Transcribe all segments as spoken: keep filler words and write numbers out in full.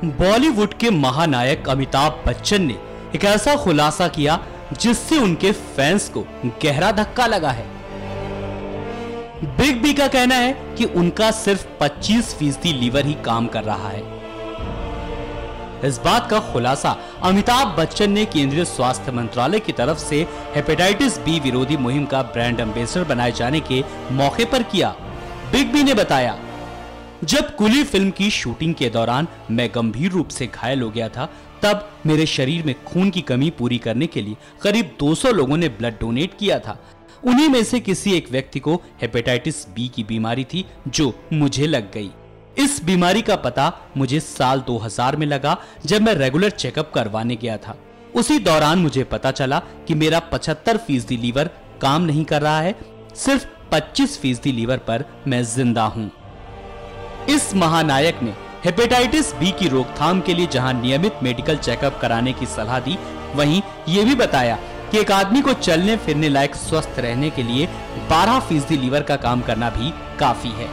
बॉलीवुड के महानायक अमिताभ बच्चन ने एक ऐसा खुलासा किया जिससे उनके फैंस को गहरा धक्का लगा है। बिग बी का कहना है कि उनका सिर्फ पच्चीस फीसदी लीवर ही काम कर रहा है। इस बात का खुलासा अमिताभ बच्चन ने केंद्रीय स्वास्थ्य मंत्रालय की तरफ से हेपेटाइटिस बी विरोधी मुहिम का ब्रांड एम्बेसडर बनाए जाने के मौके पर किया। बिग बी ने बताया, जब कुली फिल्म की शूटिंग के दौरान मैं गंभीर रूप से घायल हो गया था, तब मेरे शरीर में खून की कमी पूरी करने के लिए करीब दो सौ लोगों ने ब्लड डोनेट किया था। उन्हीं में से किसी एक व्यक्ति को हेपेटाइटिस बी की बीमारी थी जो मुझे लग गई। इस बीमारी का पता मुझे साल दो हज़ार में लगा जब मैं रेगुलर चेकअप करवाने गया था। उसी दौरान मुझे पता चला कि मेरा पचहत्तर फीसदी लीवर काम नहीं कर रहा है, सिर्फ पच्चीस फीसदी लीवर पर मैं जिंदा हूं। इस महानायक ने हेपेटाइटिस बी की रोकथाम के लिए जहां नियमित मेडिकल चेकअप कराने की सलाह दी, वहीं यह भी बताया कि एक आदमी को चलने फिरने लायक स्वस्थ रहने के लिए बारह फीसदी लीवर का काम करना भी काफी है।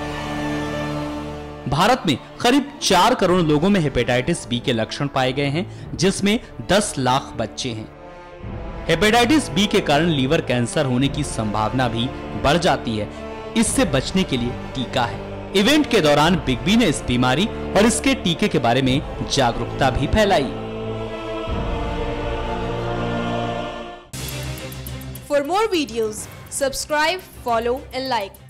भारत में करीब चार करोड़ लोगों में हेपेटाइटिस बी के लक्षण पाए गए हैं, जिसमें दस लाख बच्चे हैं। हेपेटाइटिस बी के कारण लीवर कैंसर होने की संभावना भी बढ़ जाती है। इससे बचने के लिए टीका है। इवेंट के दौरान बिग बी ने इस बीमारी और इसके टीके के बारे में जागरूकता भी फैलाई। For more videos, subscribe, follow and like.